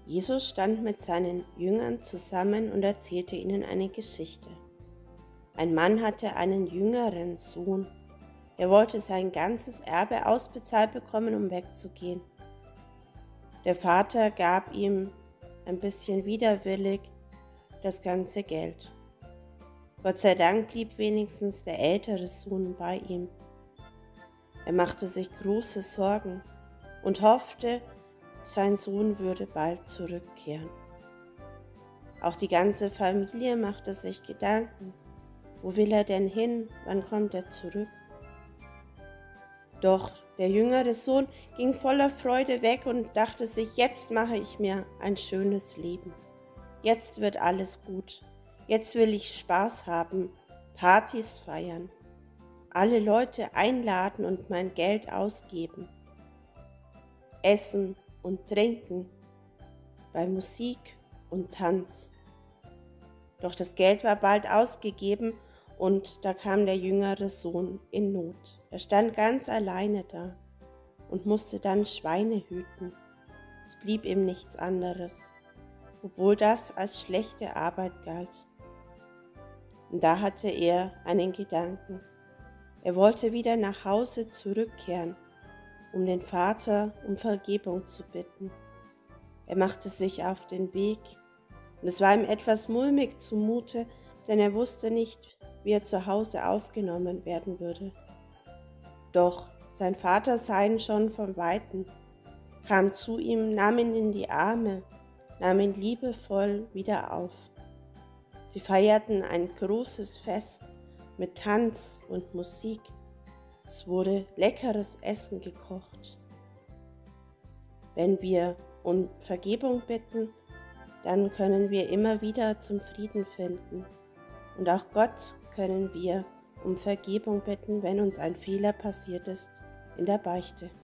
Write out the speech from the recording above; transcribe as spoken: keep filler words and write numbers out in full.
Jesus stand mit seinen Jüngern zusammen und erzählte ihnen eine Geschichte. Ein Mann hatte einen jüngeren Sohn. Er wollte sein ganzes Erbe ausbezahlt bekommen, um wegzugehen. Der Vater gab ihm ein bisschen widerwillig das ganze Geld. Gott sei Dank blieb wenigstens der ältere Sohn bei ihm. Er machte sich große Sorgen und hoffte, sein Sohn würde bald zurückkehren. Auch die ganze Familie machte sich Gedanken. Wo will er denn hin? Wann kommt er zurück? Doch der jüngere Sohn ging voller Freude weg und dachte sich, jetzt mache ich mir ein schönes Leben. Jetzt wird alles gut. Jetzt will ich Spaß haben, Partys feiern, alle Leute einladen und mein Geld ausgeben. Essen und trinken, bei Musik und Tanz. Doch das Geld war bald ausgegeben und da kam der jüngere Sohn in Not. Er stand ganz alleine da und musste dann Schweine hüten. Es blieb ihm nichts anderes, obwohl das als schlechte Arbeit galt. Und da hatte er einen Gedanken. Er wollte wieder nach Hause zurückkehren, um den Vater um Vergebung zu bitten. Er machte sich auf den Weg und es war ihm etwas mulmig zumute, denn er wusste nicht, wie er zu Hause aufgenommen werden würde. Doch sein Vater sah ihn schon von Weitem, kam zu ihm, nahm ihn in die Arme, nahm ihn liebevoll wieder auf. Sie feierten ein großes Fest mit Tanz und Musik. Es wurde leckeres Essen gekocht. Wenn wir um Vergebung bitten, dann können wir immer wieder zum Frieden finden. Und auch Gott können wir um Vergebung bitten, wenn uns ein Fehler passiert ist in der Beichte.